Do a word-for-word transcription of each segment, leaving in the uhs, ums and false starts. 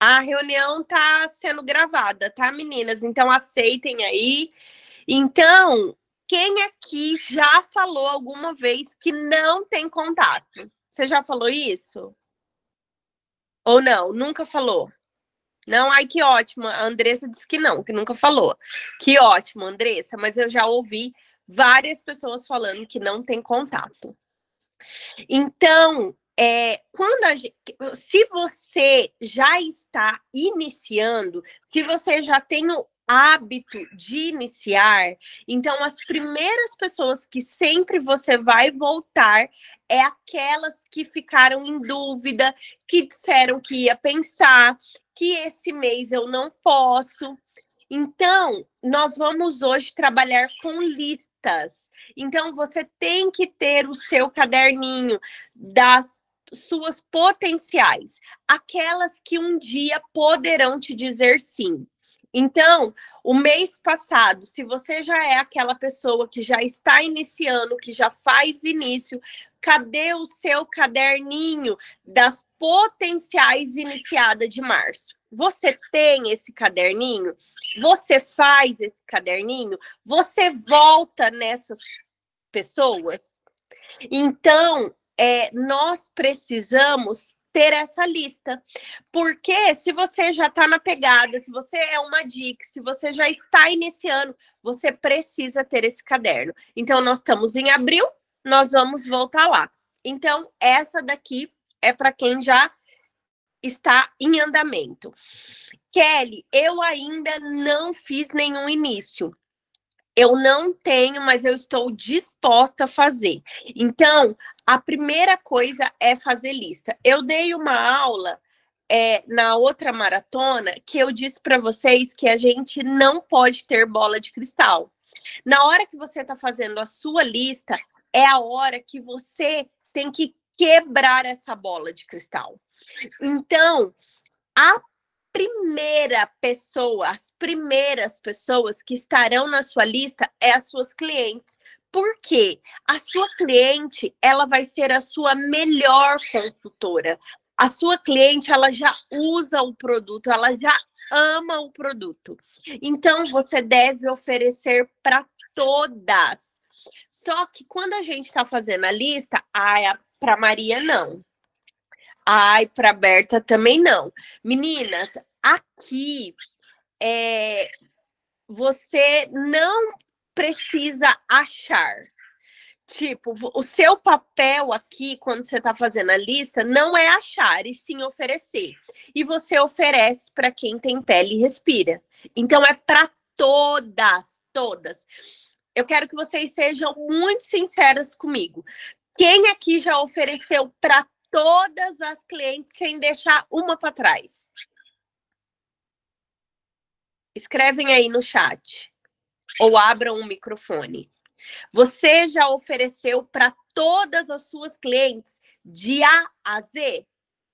A reunião tá sendo gravada, tá, meninas? Então aceitem aí. Então, quem aqui já falou alguma vez que não tem contato? Você já falou isso? Ou não? Nunca falou? Não, ai, que ótimo. A Andressa disse que não, que nunca falou. Que ótimo, Andressa, mas eu já ouvi várias pessoas falando que não tem contato. Então, é, quando a gente, se você já está iniciando, se você já tem o hábito de iniciar, então as primeiras pessoas que sempre você vai voltar é aquelas que ficaram em dúvida, que disseram que ia pensar, que esse mês eu não posso. Então, nós vamos hoje trabalhar com listas. Então, você tem que ter o seu caderninho das suas potenciais, aquelas que um dia poderão te dizer sim. Então, o mês passado, se você já é aquela pessoa que já está iniciando, que já faz início, cadê o seu caderninho das potenciais iniciada de março? Você tem esse caderninho? Você faz esse caderninho? Você volta nessas pessoas? Então, é, nós precisamos ter essa lista. Porque se você já está na pegada, se você é uma dica, se você já está iniciando, você precisa ter esse caderno. Então, nós estamos em abril, nós vamos voltar lá. Então, essa daqui é para quem já está em andamento. Kelly, eu ainda não fiz nenhum início. Eu não tenho, mas eu estou disposta a fazer. Então, a primeira coisa é fazer lista. Eu dei uma aula é, na outra maratona que eu disse para vocês que a gente não pode ter bola de cristal. Na hora que você está fazendo a sua lista, é a hora que você tem que quebrar essa bola de cristal. Então, a primeira pessoa, as primeiras pessoas que estarão na sua lista é as suas clientes. Por quê? A sua cliente, ela vai ser a sua melhor consultora. A sua cliente, ela já usa o produto, ela já ama o produto. Então, você deve oferecer para todas. Só que quando a gente está fazendo a lista, ah, para Maria, não. Ai, para Berta também não. Meninas, aqui é, você não precisa achar. Tipo, o seu papel aqui, quando você está fazendo a lista, não é achar, e sim oferecer. E você oferece para quem tem pele e respira. Então, é para todas, todas. Eu quero que vocês sejam muito sinceras comigo. Quem aqui já ofereceu para todas as clientes sem deixar uma para trás? Escrevem aí no chat. Ou abram um microfone. Você já ofereceu para todas as suas clientes de A a Z?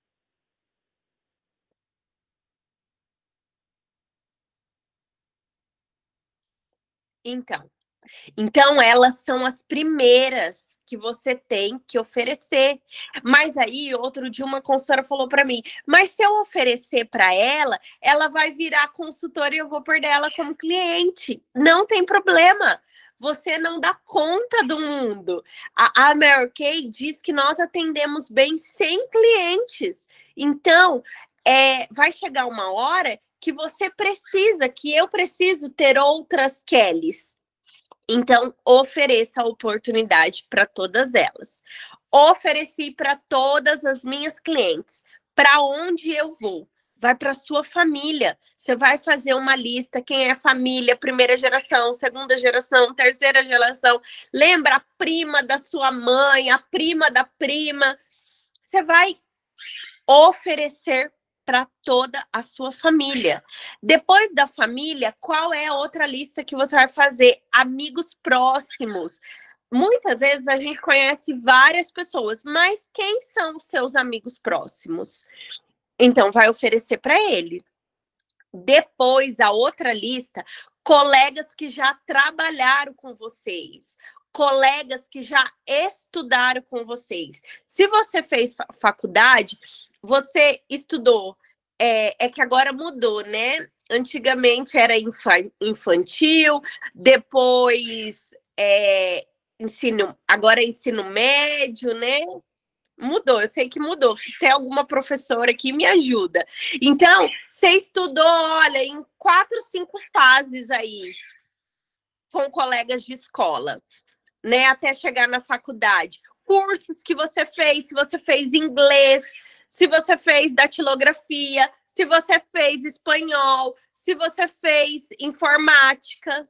Então, Então, elas são as primeiras que você tem que oferecer. Mas aí, outro dia, uma consultora falou para mim, mas se eu oferecer para ela, ela vai virar consultora e eu vou perder ela como cliente. Não tem problema. Você não dá conta do mundo. A, a Mary Kay diz que nós atendemos bem cem clientes. Então, é, vai chegar uma hora que você precisa, que eu preciso ter outras Kellys. Então, ofereça a oportunidade para todas elas. Ofereci para todas as minhas clientes. Para onde eu vou? Vai para sua família. Você vai fazer uma lista, quem é família, primeira geração, segunda geração, terceira geração. Lembra a prima da sua mãe, a prima da prima. Você vai oferecer para toda a sua família. Depois da família, qual é a outra lista que você vai fazer? Amigos próximos. Muitas vezes a gente conhece várias pessoas, mas quem são os seus amigos próximos? Então, vai oferecer para ele. Depois, a outra lista, colegas que já trabalharam com vocês, colegas que já estudaram com vocês. Se você fez faculdade, você estudou é, é que agora mudou, né? Antigamente era infantil, depois é, ensino, agora é ensino médio, né? Mudou, eu sei que mudou. Tem alguma professora que me ajuda. Então, você estudou, olha, em quatro, cinco fases aí com colegas de escola, né? Até chegar na faculdade. Cursos que você fez, se você fez inglês, se você fez datilografia, se você fez espanhol, se você fez informática.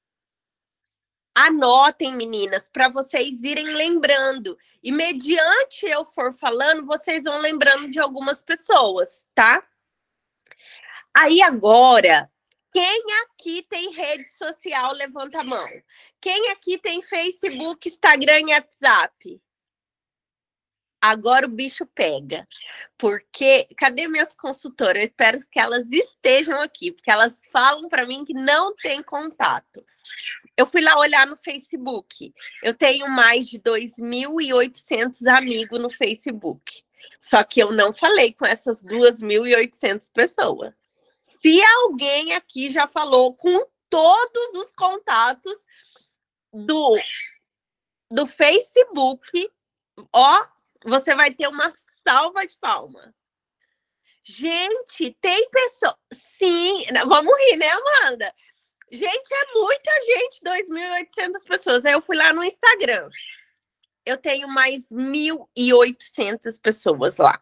Anotem, meninas, para vocês irem lembrando. E mediante eu for falando, vocês vão lembrando de algumas pessoas, tá? Aí agora, quem aqui tem rede social, levanta a mão. Quem aqui tem Facebook, Instagram e WhatsApp? Agora o bicho pega. Porque, cadê minhas consultoras? Eu espero que elas estejam aqui, porque elas falam para mim que não tem contato. Eu fui lá olhar no Facebook. Eu tenho mais de dois mil e oitocentos amigos no Facebook. Só que eu não falei com essas duas mil e oitocentas pessoas. Se alguém aqui já falou com todos os contatos do, do Facebook, ó, você vai ter uma salva de palmas. Gente, tem pessoa... Sim, vamos rir, né, Amanda? Gente, é muita gente, dois mil e oitocentas pessoas. Aí eu fui lá no Instagram. Eu tenho mais mil e oitocentas pessoas lá.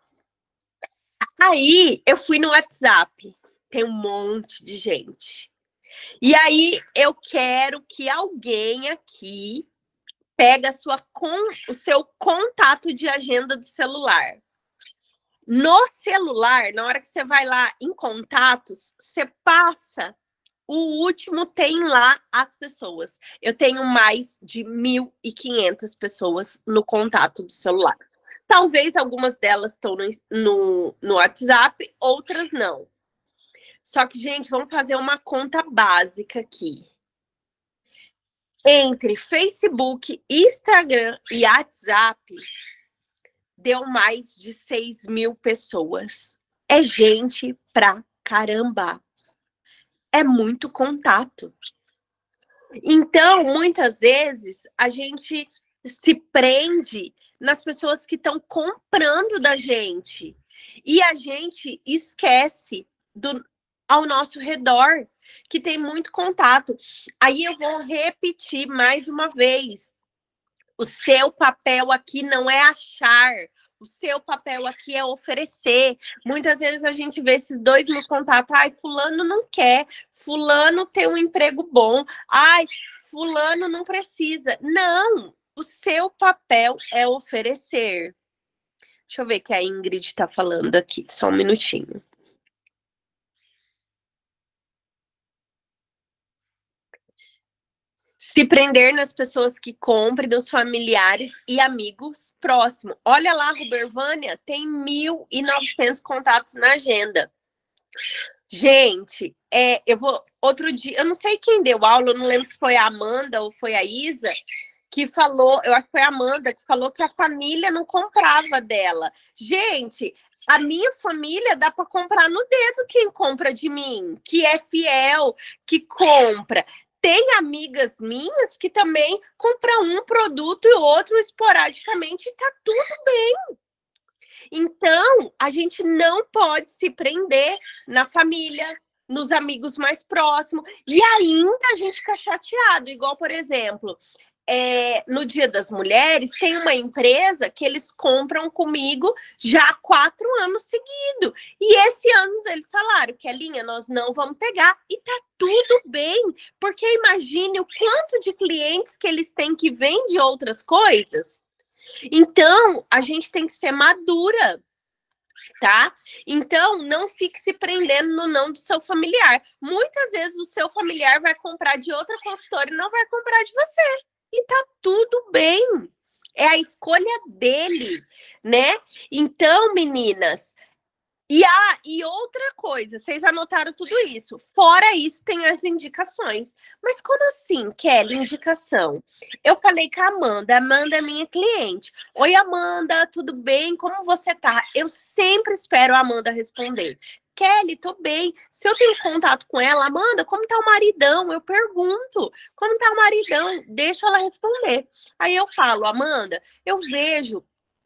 Aí eu fui no WhatsApp. Tem um monte de gente. E aí eu quero que alguém aqui pegue a sua, o seu contato de agenda do celular. No celular, na hora que você vai lá em contatos, você passa... O último tem lá as pessoas. Eu tenho mais de mil e quinhentas pessoas no contato do celular. Talvez algumas delas estão no, no, no WhatsApp, outras não. Só que, gente, vamos fazer uma conta básica aqui. Entre Facebook, Instagram e WhatsApp, deu mais de seis mil pessoas. É gente pra caramba. É muito contato. Então, muitas vezes, a gente se prende nas pessoas que estão comprando da gente. E a gente esquece do, ao nosso redor, que tem muito contato. Aí eu vou repetir mais uma vez. O seu papel aqui não é achar. O seu papel aqui é oferecer. Muitas vezes a gente vê esses dois mil contatos. Ai, fulano não quer. Fulano tem um emprego bom. Ai, fulano não precisa. Não, o seu papel é oferecer. Deixa eu ver o que a Ingrid está falando aqui. Só um minutinho. Se prender nas pessoas que compram, nos familiares e amigos próximos. Olha lá, Rubervânia, tem mil e novecentos contatos na agenda. Gente, é, eu vou... Outro dia, eu não sei quem deu aula, eu não lembro se foi a Amanda ou foi a Isa, que falou, eu acho que foi a Amanda, que falou que a família não comprava dela. Gente, a minha família dá para comprar no dedo quem compra de mim, que é fiel, que compra. Tem amigas minhas que também compram um produto e outro esporadicamente e tá tudo bem. Então, a gente não pode se prender na família, nos amigos mais próximos. E ainda a gente fica chateado. Igual, por exemplo, é, no Dia das Mulheres, tem uma empresa que eles compram comigo já há quatro anos seguidos. E esse ano eles falaram que a linha nós não vamos pegar. E tá tudo bem, porque imagine o quanto de clientes que eles têm que vêm outras coisas. Então, a gente tem que ser madura, tá? Então, não fique se prendendo no não do seu familiar. Muitas vezes o seu familiar vai comprar de outra consultora e não vai comprar de você. E tá tudo bem. É a escolha dele, né? Então, meninas, E, ah, e outra coisa, vocês anotaram tudo isso. Fora isso, tem as indicações. Mas como assim, Kelly, indicação? Eu falei com a Amanda. A Amanda é minha cliente. Oi, Amanda, tudo bem? Como você tá? Eu sempre espero a Amanda responder. Kelly, tô bem. Se eu tenho contato com ela, Amanda, como tá o maridão? Eu pergunto, como tá o maridão? Deixa ela responder. Aí eu falo, Amanda, eu vejo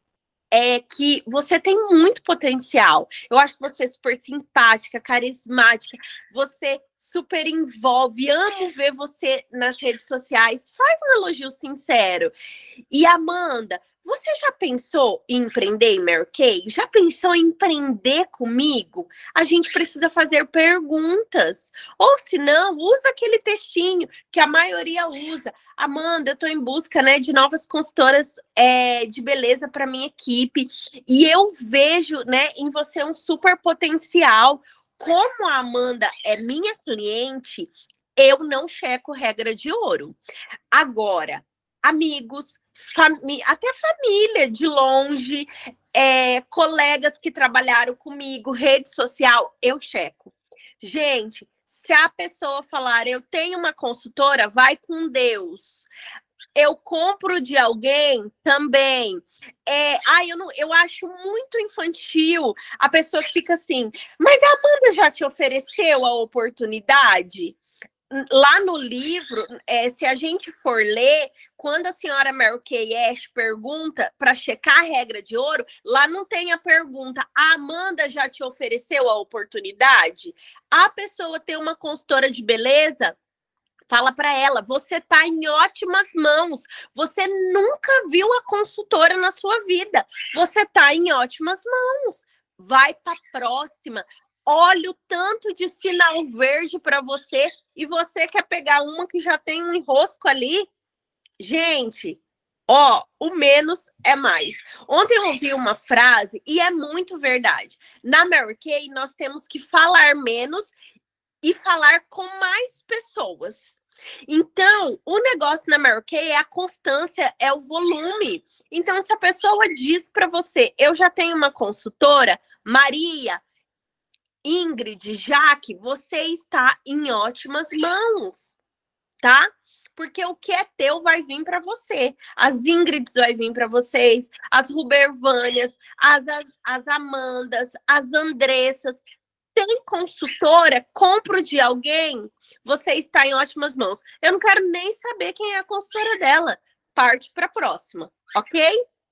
é que você tem muito potencial. Eu acho você super simpática, carismática, você super envolve, amo ver você nas redes sociais. Faz um elogio sincero. E Amanda, você já pensou em empreender em Mary Kay? Já pensou em empreender comigo? A gente precisa fazer perguntas. Ou se não, usa aquele textinho que a maioria usa. Amanda, eu estou em busca, né, de novas consultoras é, de beleza para minha equipe. E eu vejo, né, em você um super potencial. Como a Amanda é minha cliente, eu não checo regra de ouro. Agora, amigos, fami até família de longe, é, colegas que trabalharam comigo, rede social, eu checo. Gente, se a pessoa falar, eu tenho uma consultora, vai com Deus. Eu compro de alguém também. É, ai, eu, não, eu acho muito infantil a pessoa que fica assim, mas a Amanda já te ofereceu a oportunidade? Lá no livro, é, se a gente for ler, quando a senhora Mary Kay Ash pergunta para checar a regra de ouro, lá não tem a pergunta, a Amanda já te ofereceu a oportunidade? A pessoa tem uma consultora de beleza, fala para ela, você está em ótimas mãos, você nunca viu a consultora na sua vida, você está em ótimas mãos. Vai para a próxima. Olha o tanto de sinal verde para você e você quer pegar uma que já tem um enrosco ali. Gente, ó, o menos é mais. Ontem eu ouvi uma frase e é muito verdade. Na Mary Kay, nós temos que falar menos e falar com mais pessoas. Então, o negócio na Mary Kay é a constância, é o volume. Então, se a pessoa diz para você, eu já tenho uma consultora, Maria, Ingrid, Jaque, você está em ótimas mãos, tá? Porque o que é teu vai vir para você. As Ingrids vai vir para vocês, as Rubervânias, as, as, as Amandas, as Andressas. Tem consultora, compro de alguém, você está em ótimas mãos. Eu não quero nem saber quem é a consultora dela. Parte para a próxima, ok?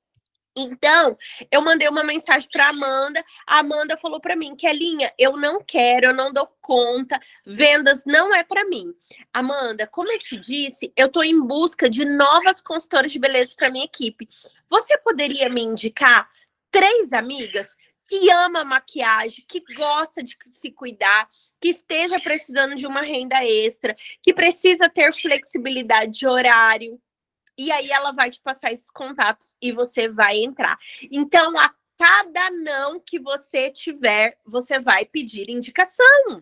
Então, eu mandei uma mensagem para Amanda. A Amanda falou para mim, Kelinha, eu não quero, eu não dou conta, vendas não é para mim. Amanda, como eu te disse, eu estou em busca de novas consultoras de beleza para minha equipe. Você poderia me indicar três amigas que ama maquiagem, que gosta de se cuidar, que esteja precisando de uma renda extra, que precisa ter flexibilidade de horário? E aí ela vai te passar esses contatos e você vai entrar. Então, a cada não que você tiver, você vai pedir indicação.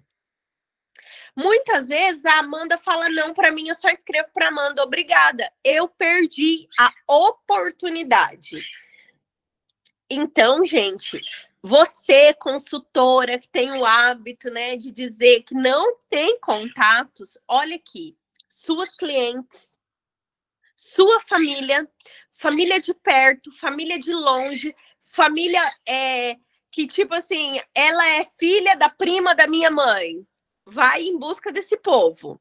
Muitas vezes a Amanda fala não para mim, eu só escrevo para Amanda, obrigada. Eu perdi a oportunidade. Então, gente, você, consultora, que tem o hábito, né, de dizer que não tem contatos, olha aqui, suas clientes, sua família, família de perto, família de longe, família é, que, tipo assim, ela é filha da prima da minha mãe. Vai em busca desse povo.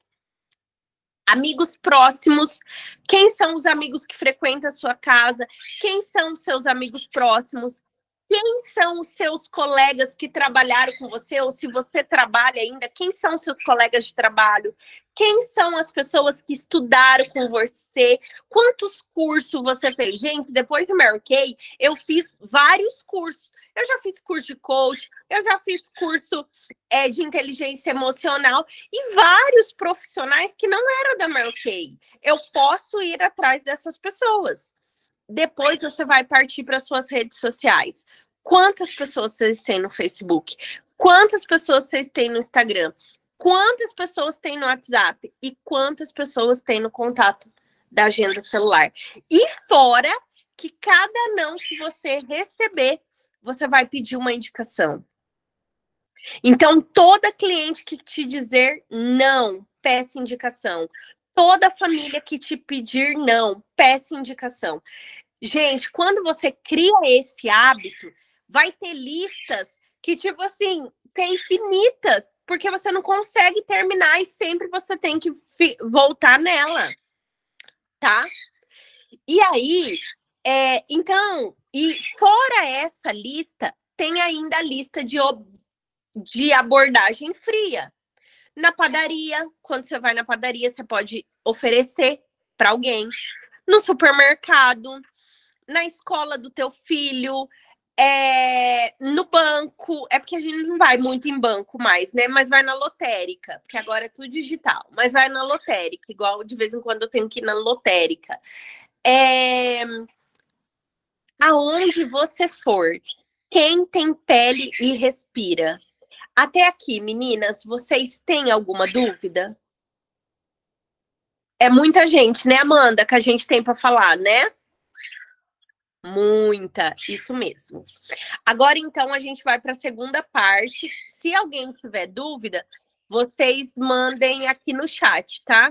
Amigos próximos, quem são os amigos que frequentam a sua casa? Quem são os seus amigos próximos? Quem são os seus colegas que trabalharam com você, ou se você trabalha ainda, quem são os seus colegas de trabalho? Quem são as pessoas que estudaram com você? Quantos cursos você fez? Gente, depois do Mary Kay, eu fiz vários cursos. Eu já fiz curso de coach, eu já fiz curso é, de inteligência emocional e vários profissionais que não eram da Mary Kay. Eu posso ir atrás dessas pessoas. Depois você vai partir para suas redes sociais. Quantas pessoas vocês têm no Facebook? Quantas pessoas vocês têm no Instagram? Quantas pessoas têm no WhatsApp? E quantas pessoas têm no contato da agenda celular? E fora que cada não que você receber, você vai pedir uma indicação. Então, toda cliente que te dizer não, peça indicação. Toda família que te pedir não, peça indicação. Gente, quando você cria esse hábito, vai ter listas que, tipo assim, tem infinitas, porque você não consegue terminar e sempre você tem que voltar nela, tá? E aí, é, então, e fora essa lista, tem ainda a lista de, de abordagem fria. Na padaria, quando você vai na padaria, você pode oferecer para alguém. No supermercado, na escola do teu filho, é, no banco. É porque a gente não vai muito em banco mais, né? Mas vai na lotérica, porque agora é tudo digital. Mas vai na lotérica, igual de vez em quando eu tenho que ir na lotérica. É, aonde você for, quem tem pele e respira. Até aqui, meninas, vocês têm alguma dúvida? É muita gente, né, Amanda, que a gente tem para falar, né? Muita, isso mesmo. Agora, então, a gente vai para a segunda parte. Se alguém tiver dúvida, vocês mandem aqui no chat, tá?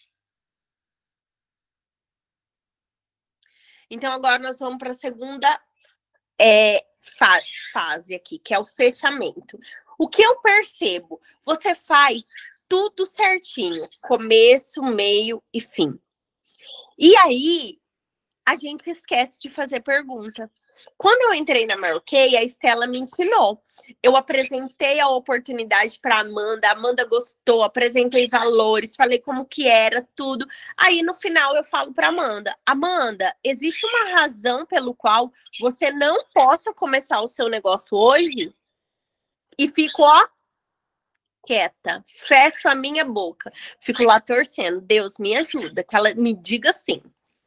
Então, agora nós vamos para a segunda é, fa fase aqui, que é o fechamento. O que eu percebo? Você faz tudo certinho, começo, meio e fim. E aí, a gente esquece de fazer pergunta. Quando eu entrei na Mary Kay, a Estela me ensinou. Eu apresentei a oportunidade para Amanda, a Amanda gostou, apresentei valores, falei como que era, tudo. Aí, no final, eu falo para Amanda, Amanda, existe uma razão pelo qual você não possa começar o seu negócio hoje? E fico, ó, quieta, fecho a minha boca. Fico lá torcendo, Deus me ajuda, que ela me diga sim.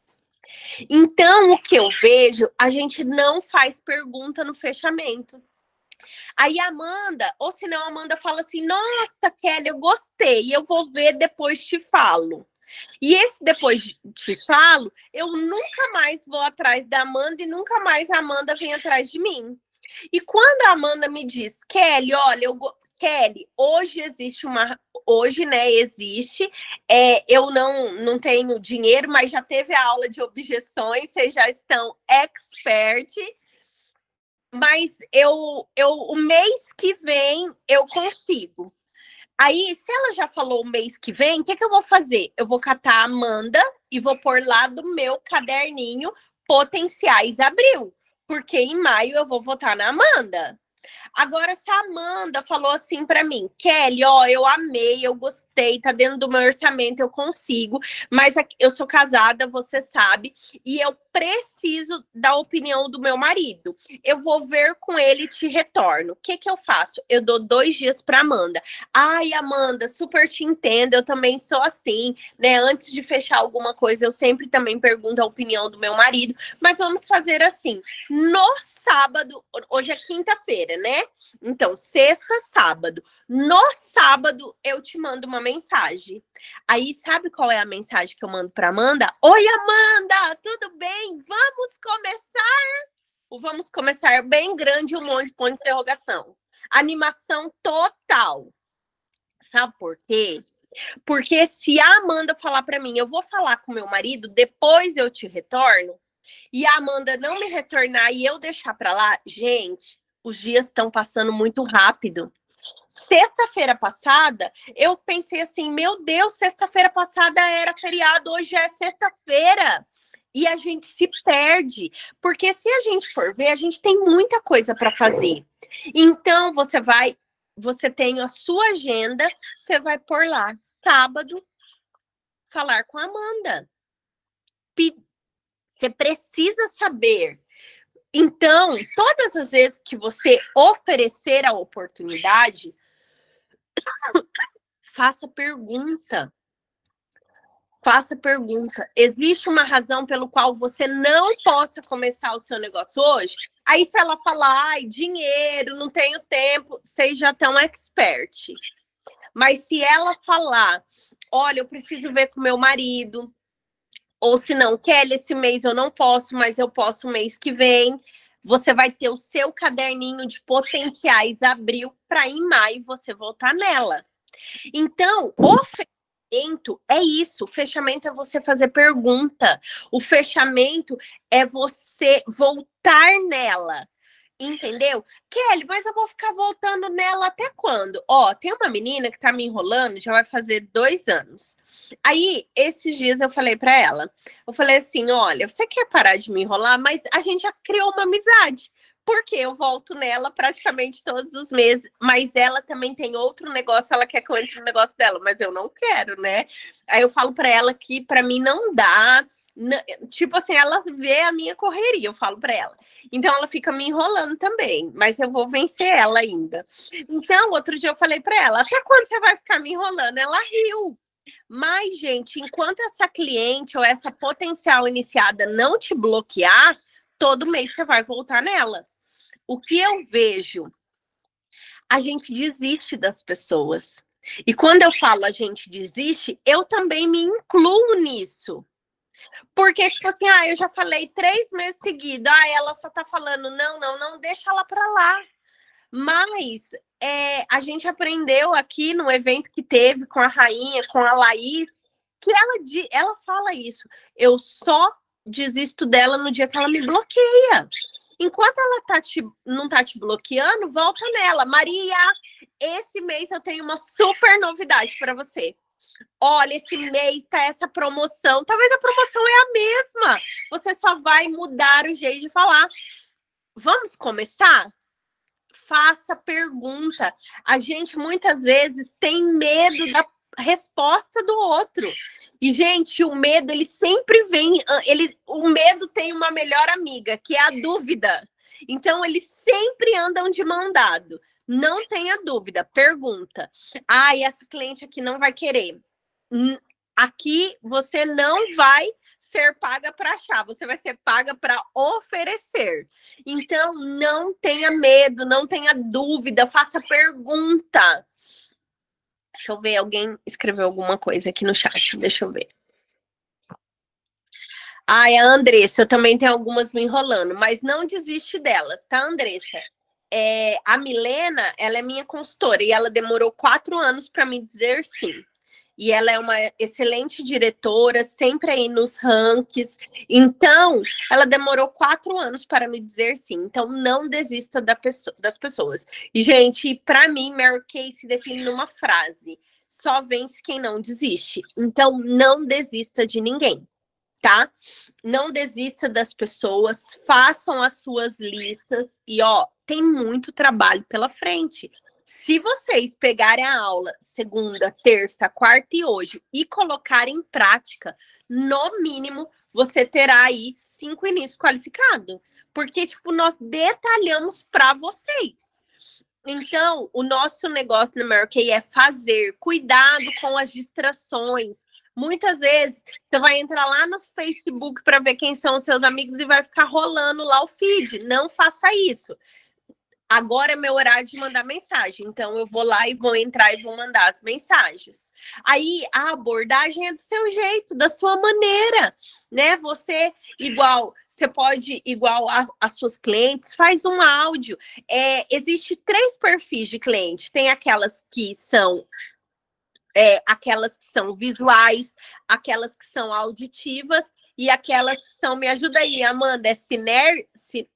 Então, o que eu vejo, a gente não faz pergunta no fechamento. Aí a Amanda, ou senão a Amanda fala assim, nossa, Kelly, eu gostei, eu vou ver, depois te falo. E esse depois te falo, eu nunca mais vou atrás da Amanda e nunca mais a Amanda vem atrás de mim. E quando a Amanda me diz, Kelly, olha, eu Kelly, hoje existe uma. Hoje, né, existe. É, eu não, não tenho dinheiro, mas já teve a aula de objeções, vocês já estão expert. Mas eu, eu, o mês que vem eu consigo. Aí, se ela já falou o mês que vem, o que, que eu vou fazer? Eu vou catar a Amanda e vou pôr lá do meu caderninho potenciais abril. Porque em maio eu vou votar na Amanda. Agora, se a Amanda falou assim para mim, Kelly, ó, eu amei, eu gostei, tá dentro do meu orçamento, eu consigo, mas eu sou casada, você sabe, e eu preciso da opinião do meu marido. Eu vou ver com ele e te retorno. O que que eu faço? Eu dou dois dias para Amanda. Ai, Amanda, super te entendo, eu também sou assim, né? Antes de fechar alguma coisa, eu sempre também pergunto a opinião do meu marido, mas vamos fazer assim. No sábado, hoje é quinta-feira, né? Então, sexta, sábado. No sábado, eu te mando uma mensagem. Aí, sabe qual é a mensagem que eu mando para Amanda? Oi, Amanda, tudo bem? Vamos começar? O vamos começar é bem grande, um monte de ponto de interrogação. Animação total. Sabe por quê? Porque se a Amanda falar para mim, eu vou falar com meu marido, depois eu te retorno, e a Amanda não me retornar e eu deixar para lá, gente, os dias estão passando muito rápido. Sexta-feira passada, eu pensei assim, meu Deus, sexta-feira passada era feriado, hoje é sexta-feira. E a gente se perde, porque se a gente for ver, a gente tem muita coisa para fazer. Então, você vai, você tem a sua agenda, você vai por lá, sábado, falar com a Amanda. Você precisa saber. Então, todas as vezes que você oferecer a oportunidade, faça pergunta. Faça pergunta. Existe uma razão pelo qual você não possa começar o seu negócio hoje? Aí, se ela falar, ai, dinheiro, não tenho tempo, vocês já estão expert. Mas se ela falar, olha, eu preciso ver com meu marido, ou se não, Kelly, esse mês eu não posso, mas eu posso o mês que vem, você vai ter o seu caderninho de potenciais abril para em maio você voltar nela. Então, o fechamento é isso. O fechamento é você fazer pergunta. O fechamento é você voltar nela. Entendeu? Kelly, mas eu vou ficar voltando nela até quando? Ó, tem uma menina que tá me enrolando, já vai fazer dois anos. Aí, esses dias eu falei pra ela, eu falei assim, olha, você quer parar de me enrolar? Mas a gente já criou uma amizade. Porque eu volto nela praticamente todos os meses, mas ela também tem outro negócio, ela quer que eu entre no negócio dela, mas eu não quero, né? Aí eu falo pra ela que pra mim não dá, tipo assim, ela vê a minha correria, eu falo pra ela. Então ela fica me enrolando também, mas eu vou vencer ela ainda. Então, outro dia eu falei pra ela, até quando você vai ficar me enrolando? Ela riu. Mas, gente, enquanto essa cliente ou essa potencial iniciada não te bloquear, todo mês você vai voltar nela. O que eu vejo, a gente desiste das pessoas. E quando eu falo a gente desiste, eu também me incluo nisso. Porque, tipo assim, ah, eu já falei três meses seguidos, ah, ela só tá falando, não, não, não, deixa ela pra lá. Mas é, a gente aprendeu aqui no evento que teve com a Rainha, com a Laís, que ela, ela fala isso. Eu só desisto dela no dia que ela me bloqueia. Enquanto ela tá te, não tá te bloqueando, volta nela. Maria, esse mês eu tenho uma super novidade para você. Olha, esse mês tá essa promoção. Talvez a promoção é a mesma. Você só vai mudar o jeito de falar. Vamos começar? Faça pergunta. A gente muitas vezes tem medo da resposta do outro. E, gente, o medo, ele sempre vem... Ele, o medo tem uma melhor amiga, que é a dúvida. Então, eles sempre andam de mão dado. Não tenha dúvida, pergunta. Ah, e essa cliente aqui não vai querer. Aqui, você não vai ser paga para achar, você vai ser paga para oferecer. Então, não tenha medo, não tenha dúvida, faça pergunta. Deixa eu ver, alguém escreveu alguma coisa aqui no chat, deixa eu ver. Ai, a Andressa, eu também tenho algumas me enrolando, mas não desiste delas, tá, Andressa? É, a Milena, ela é minha consultora e ela demorou quatro anos para me dizer sim. E ela é uma excelente diretora, sempre aí nos rankings. Então, ela demorou quatro anos para me dizer sim. Então, não desista da pessoa, das pessoas. E, gente, para mim, Mary Kay se define numa frase: só vence quem não desiste. Então, não desista de ninguém, tá? Não desista das pessoas, façam as suas listas e, ó, tem muito trabalho pela frente. Se vocês pegarem a aula segunda, terça, quarta e hoje e colocarem em prática, no mínimo, você terá aí cinco inícios qualificados. Porque, tipo, nós detalhamos para vocês. Então, o nosso negócio na Mary Kay é fazer, cuidado com as distrações. Muitas vezes, você vai entrar lá no Facebook para ver quem são os seus amigos e vai ficar rolando lá o feed. Não faça isso. Agora é meu horário de mandar mensagem, então eu vou lá e vou entrar e vou mandar as mensagens. Aí a abordagem é do seu jeito, da sua maneira, né? Você, igual, você pode, igual as suas clientes, faz um áudio. É, existe três perfis de cliente. Tem aquelas que são é, aquelas que são visuais, aquelas que são auditivas e aquelas que são, me ajuda aí, Amanda, é ciner...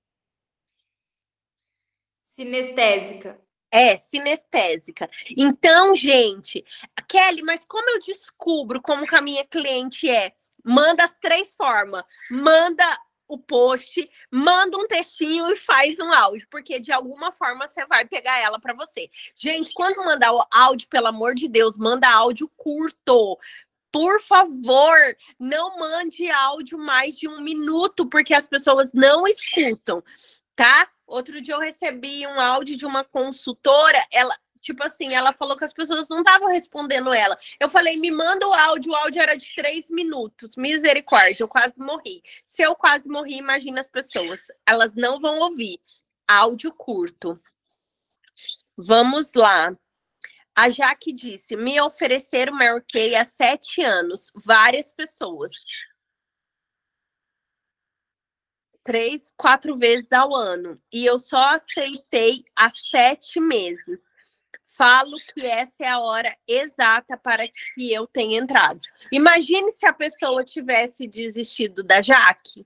Sinestésica. É, sinestésica. Então, gente, Kelly, mas como eu descubro como que a minha cliente é? Manda as três formas. Manda o post, manda um textinho e faz um áudio, porque de alguma forma você vai pegar ela para você. Gente, quando mandar o áudio, pelo amor de Deus, manda áudio curto. Por favor, não mande áudio mais de um minuto, porque as pessoas não escutam, tá? Outro dia eu recebi um áudio de uma consultora, ela, tipo assim, ela falou que as pessoas não estavam respondendo ela. Eu falei, me manda o áudio, o áudio era de três minutos, misericórdia, eu quase morri. Se eu quase morri, imagina as pessoas, elas não vão ouvir. Áudio curto. Vamos lá. A Jaque disse, me ofereceram Mary Kay há sete anos, várias pessoas. três, quatro vezes ao ano. E eu só aceitei há sete meses. Falo que essa é a hora exata para que eu tenha entrado. Imagine se a pessoa tivesse desistido da Jaque,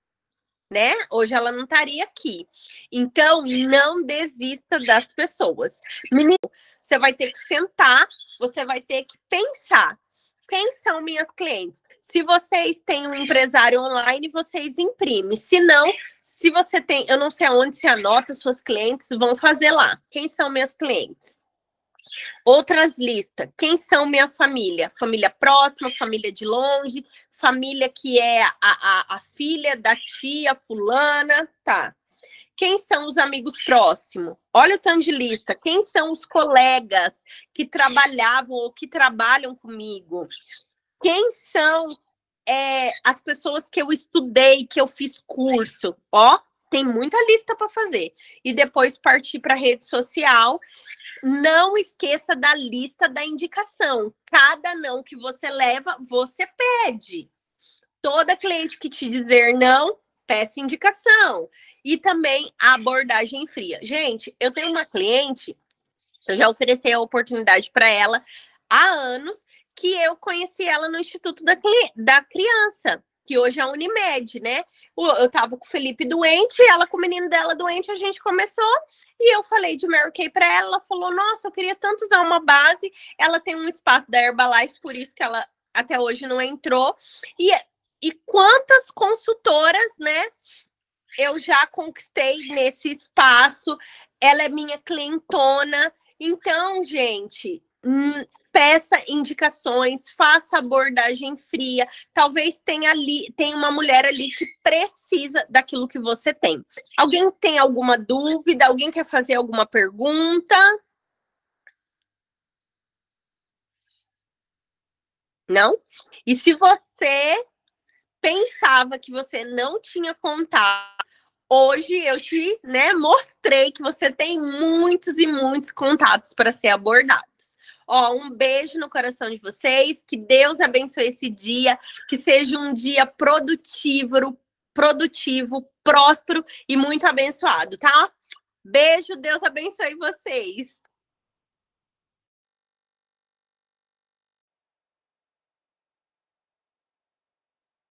né? Hoje ela não estaria aqui. Então, não desista das pessoas. Menino, você vai ter que sentar, você vai ter que pensar. Quem são minhas clientes? Se vocês têm um empresário online, vocês imprimem. Se não, se você tem, eu não sei aonde você anota, suas clientes vão fazer lá. Quem são minhas clientes? Outras listas. Quem são minha família? Família próxima, família de longe, família que é a, a, a filha da tia fulana, tá. Quem são os amigos próximos? Olha o tanto de lista. Quem são os colegas que trabalhavam ou que trabalham comigo? Quem são é, as pessoas que eu estudei, que eu fiz curso? Ó, tem muita lista para fazer. E depois partir para a rede social. Não esqueça da lista da indicação. Cada não que você leva, você pede. Toda cliente que te dizer não, peça indicação. E também a abordagem fria. Gente, eu tenho uma cliente, eu já ofereci a oportunidade para ela há anos, que eu conheci ela no Instituto da, da Criança, que hoje é a Unimed, né? Eu tava com o Felipe doente, ela com o menino dela doente, a gente começou, e eu falei de Mary Kay para ela, ela falou, nossa, eu queria tanto usar uma base, ela tem um espaço da Herbalife, por isso que ela até hoje não entrou, e, e quantas consultoras, né, eu já conquistei nesse espaço, ela é minha clientona, então, gente, hum, peça indicações, faça abordagem fria, talvez tenha ali, tenha uma mulher ali que precisa daquilo que você tem. Alguém tem alguma dúvida? Alguém quer fazer alguma pergunta? Não? E se você pensava que você não tinha contato, hoje eu te, né, mostrei que você tem muitos e muitos contatos para ser abordados. Ó, um beijo no coração de vocês, que Deus abençoe esse dia, que seja um dia produtivo, produtivo, próspero e muito abençoado, tá? Beijo, Deus abençoe vocês.